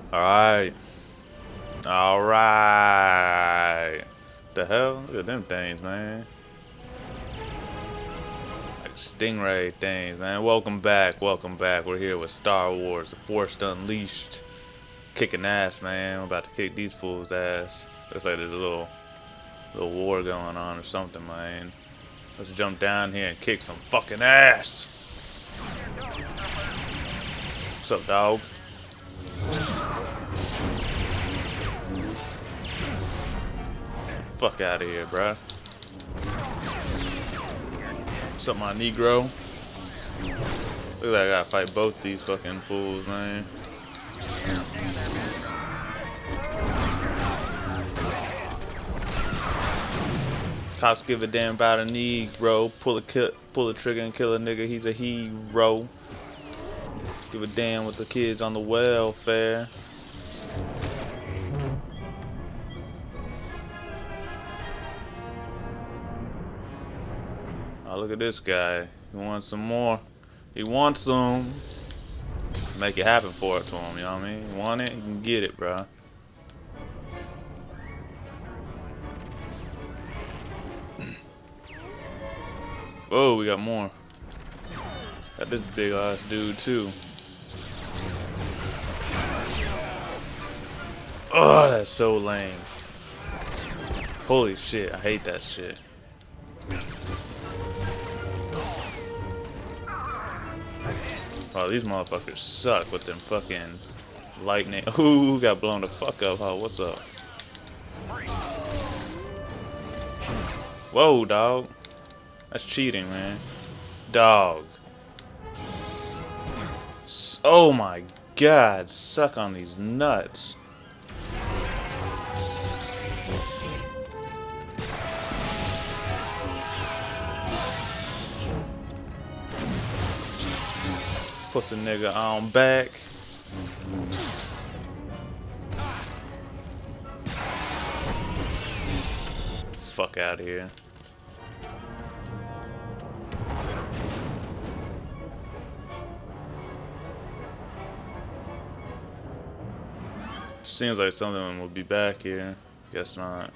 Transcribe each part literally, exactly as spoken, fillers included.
Alright. Alright. The hell? Look at them things, man. Like stingray things, man. Welcome back. Welcome back. We're here with Star Wars: The Force Unleashed. Kicking ass, man. I'm about to kick these fools' ass. Looks like there's a little, little war going on or something, man. Let's jump down here and kick some fucking ass. What's up, dog? Fuck out of here, bruh. What's up, my Negro? Look like I gotta fight both these fucking fools, man. Cops give a damn about a Negro. Pull a kill, pull a trigger and kill a nigga. He's a hero. Give a damn with the kids on the welfare. Oh, look at this guy. He wants some more. He wants some. Make it happen for it to him, you know what I mean? You want it? You can get it, bro. Whoa, we got more. Got this big ass dude, too. Oh, that's so lame. Holy shit, I hate that shit. Oh, these motherfuckers suck with them fucking lightning. Ooh, got blown the fuck up, huh? What's up? Whoa, dog. That's cheating, man. Dog. Oh my god, suck on these nuts. Puts a nigga on back. Fuck out of here. Seems like some of them will be back here. Guess not.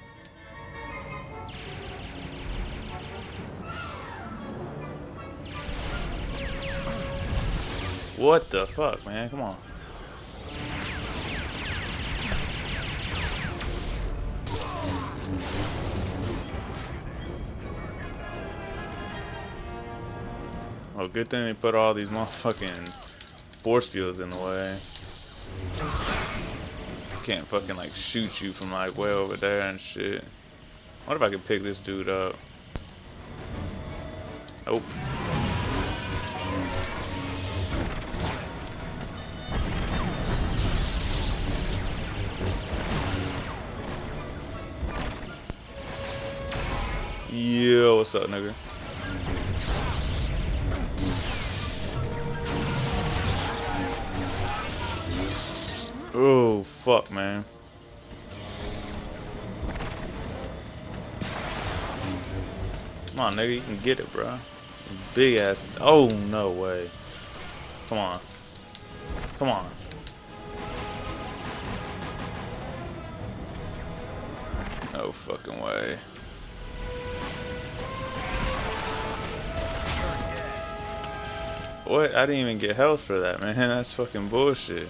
What the fuck, man? Come on. Oh, good thing they put all these motherfucking force fields in the way. Can't fucking like shoot you from like way over there and shit. What if I could pick this dude up? Nope. Yo, what's up, nigga? Oh, fuck, man. Come on, nigga, you can get it, bro. Big ass. Oh, no way. Come on. Come on. No fucking way. What? I didn't even get health for that, man. That's fucking bullshit.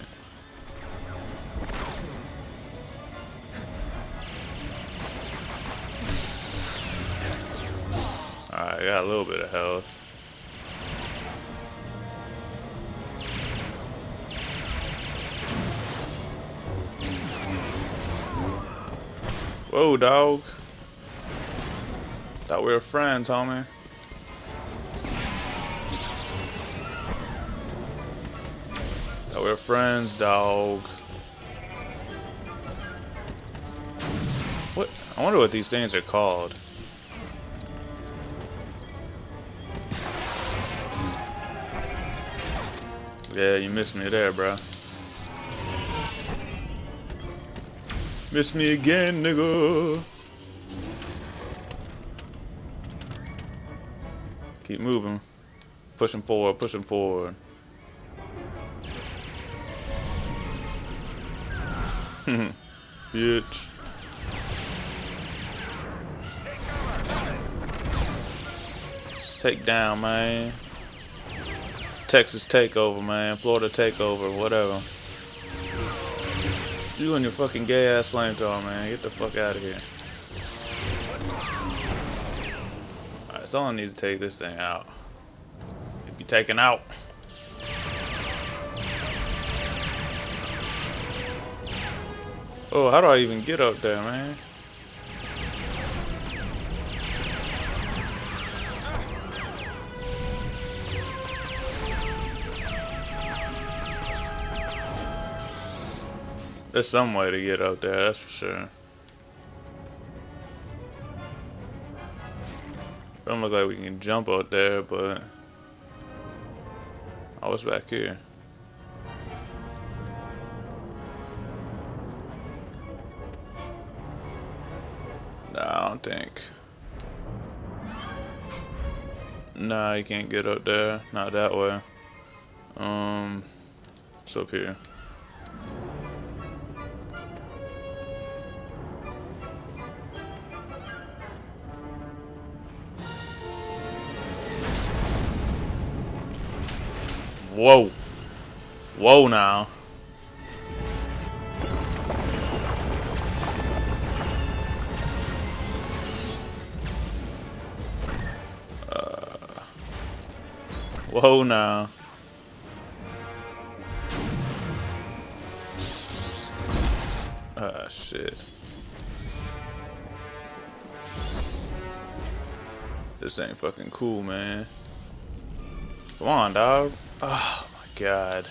Alright, I got a little bit of health. Whoa, dog. Thought we were friends, homie. Thought we were friends, dog. What? I wonder what these things are called. Yeah, you missed me there, bro. Miss me again, nigga. Keep moving. Pushing forward, pushing forward. Bitch. Take down, man. Texas takeover, man. Florida takeover, whatever. You and your fucking gay ass flamethrower, man. Get the fuck out of here. Alright, someone needs to take this thing out. It be taken out. Oh, how do I even get up there, man? There's some way to get up there, that's for sure. Don't look like we can jump up there, but oh, what's back here? Nah, I don't think. Nah, you can't get up there. Not that way. Um, it's up here. Whoa. Whoa now. Uh, whoa now. Ah, shit. This ain't fucking cool, man. Come on, dog. Oh my god.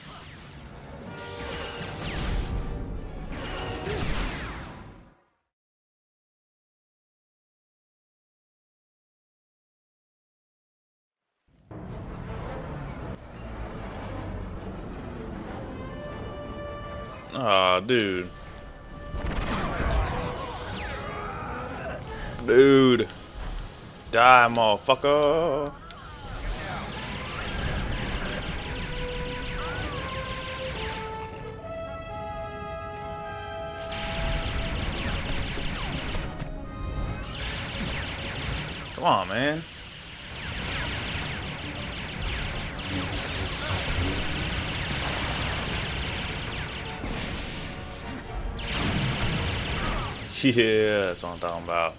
Aw, oh, dude. Dude. Die, motherfucker. Come on, man. Yeah, that's what I'm talking about.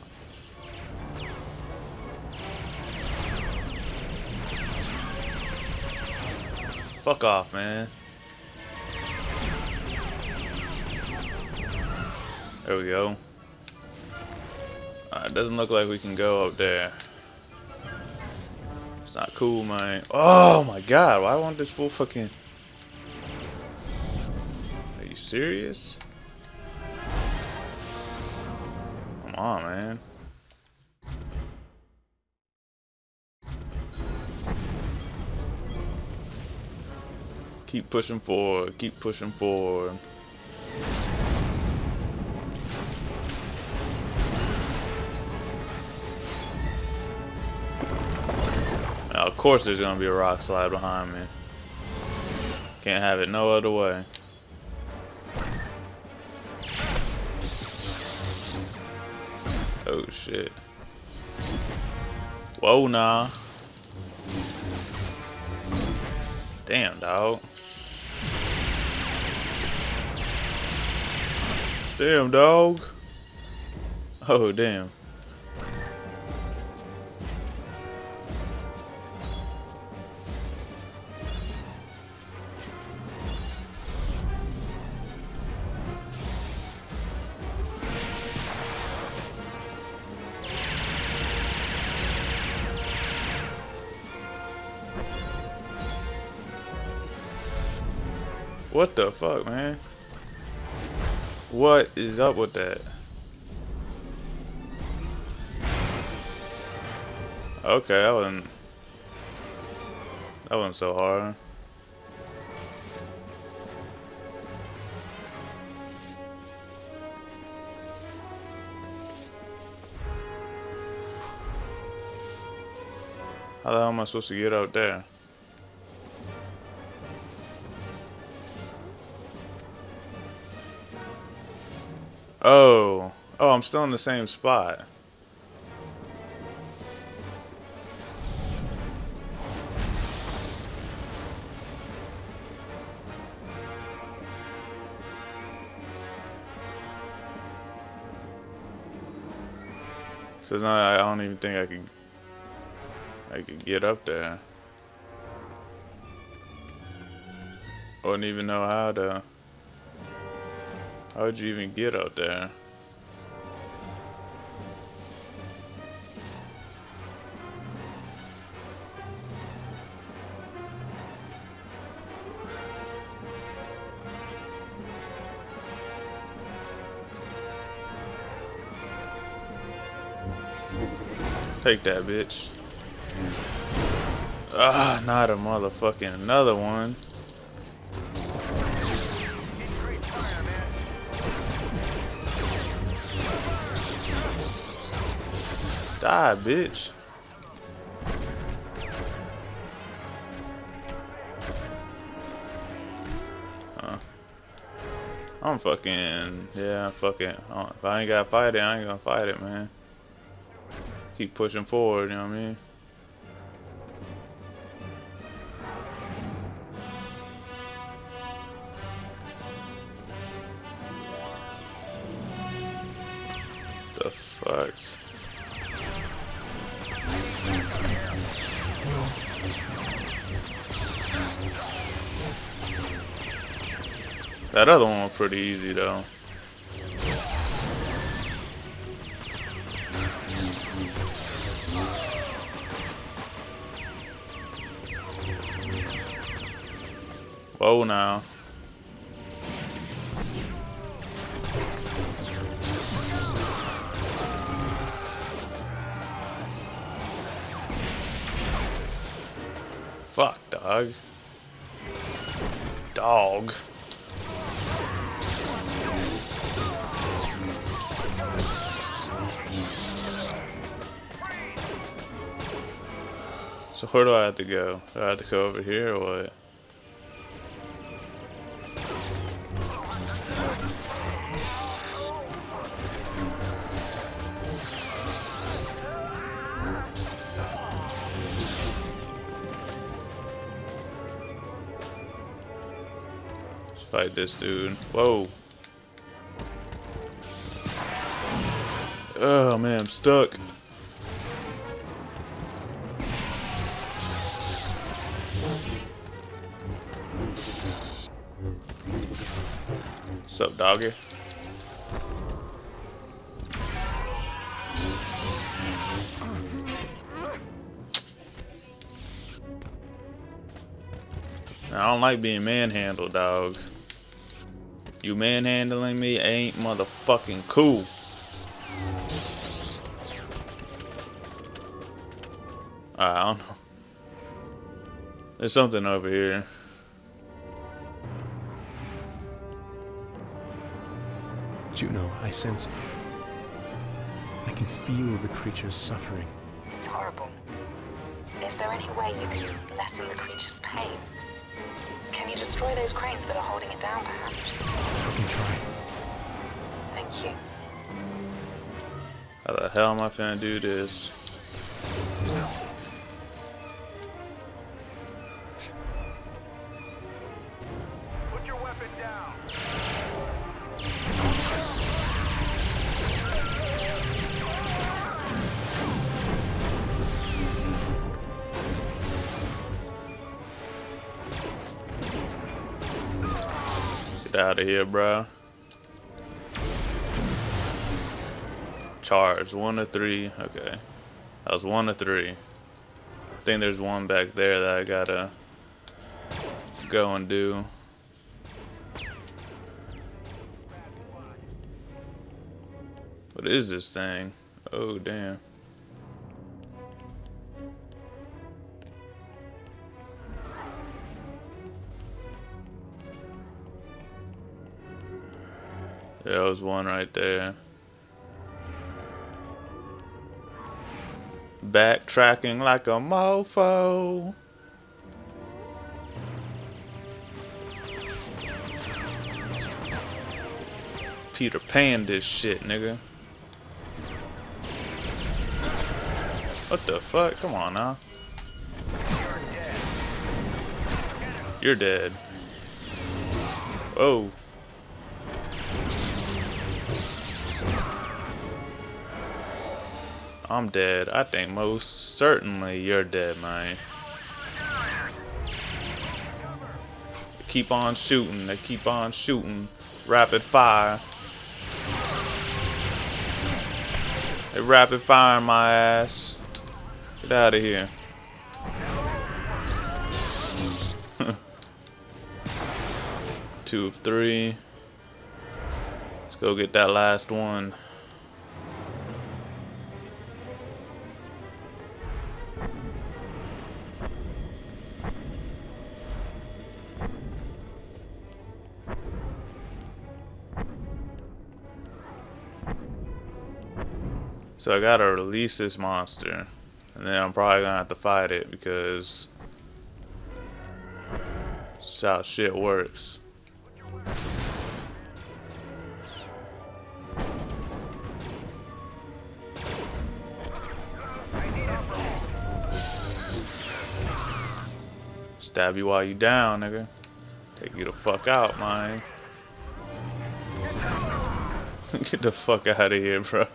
Fuck off, man. There we go. Alright, doesn't look like we can go up there. It's not cool, man. Oh my god, why won't this fool fucking... Are you serious? Come on, man. Keep pushing forward, keep pushing forward. Now, of course there's gonna be a rock slide behind me. Can't have it no other way. Oh shit. Whoa, nah. Damn, dog. Damn, dog. Oh, damn. What the fuck, man? What is up with that? Okay, that wasn't that wasn't so hard. How the hell am I supposed to get out there? Oh. Oh, I'm still in the same spot. So now I don't even think I could I could get up there. I wouldn't even know how to. How would you even get up there? Take that, bitch. Ah, not a motherfucking another one. Die, bitch. Huh. I'm fucking, yeah, fuck it. If I ain't gotta fight it, I ain't gonna fight it, man. Keep pushing forward, you know what I mean? The fuck? That other one was pretty easy though. Whoa now. Fuck, dog. Dog. So where do I have to go? Do I have to go over here or what? Fight this dude. Whoa. Oh man, I'm stuck. What's up, doggy? I don't like being manhandled, dog. You manhandling me ain't motherfucking cool. I don't know. There's something over here. Juno, I sense it. I can feel the creature's suffering. It's horrible. Is there any way you can lessen the creature's pain? Can you destroy those cranes that are holding it down, perhaps? I can try. Thank you. How the hell am I finna do this? Put your weapon down. Get out of here, bro. Charge one to three. Okay, that was one to three. I think there's one back there that I gotta go and do. What is this thing? Oh damn. There was one right there. Backtracking like a mofo. Peter Pan this shit, nigga. What the fuck? Come on now. You're dead. Oh. I'm dead. I think most certainly you're dead, man. They keep on shooting. They keep on shooting. Rapid fire. They rapid firing my ass. Get out of here. Two of three. Let's go get that last one. So I gotta release this monster, and then I'm probably gonna have to fight it because that's how shit works. Stab you while you down, nigga. Take you the fuck out, man. Get the fuck out of here, bro.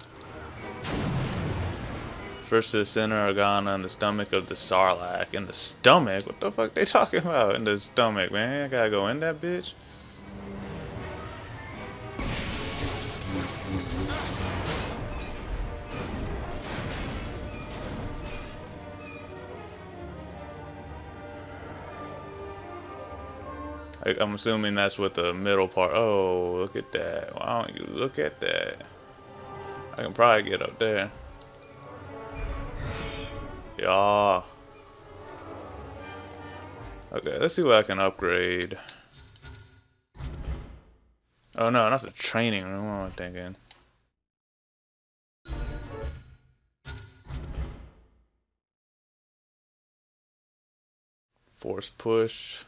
First to the center of Ghana in the stomach of the Sarlacc. In the stomach? What the fuck they talking about? In the stomach, man. I gotta go in that bitch. I, I'm assuming that's what the middle part. Oh, look at that. Why don't you look at that? I can probably get up there. Yeah. Okay, let's see what I can upgrade. Oh no, not the training room. What am I thinking? Force push.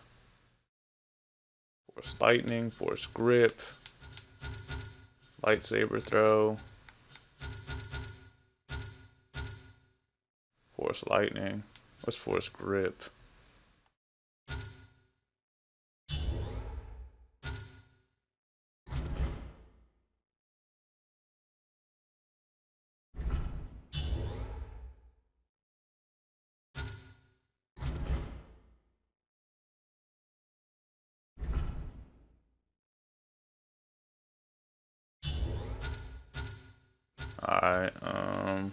Force lightning. Force grip. Lightsaber throw. Force lightning. What's force grip? Alright, um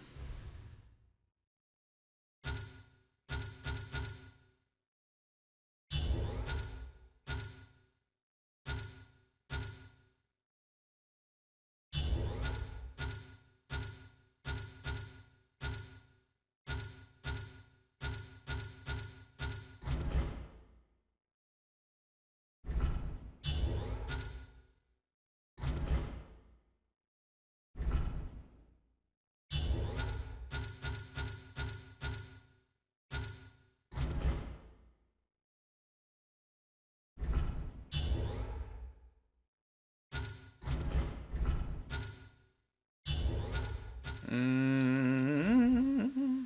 Mm.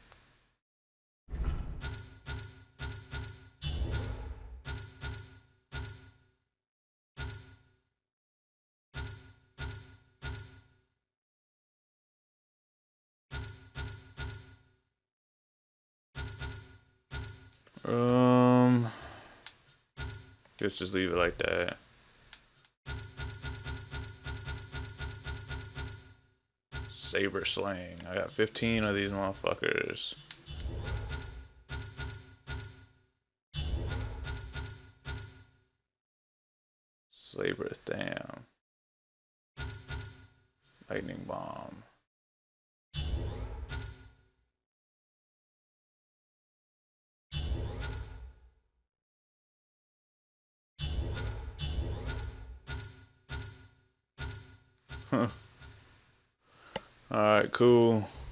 Um, let's just leave it like that. Saber sling. I got fifteen of these motherfuckers. Saber damn. Lightning bomb. Huh. Alright, cool.